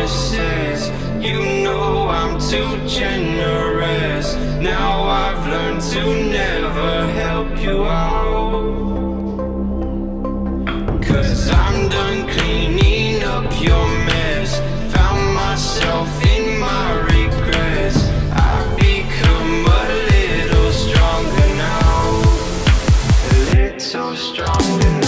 promises. You know I'm too generous. Now I've learned to never help you out, 'cause I'm done cleaning up your mess. Found myself in my regrets. I've become a little stronger now, a little stronger now.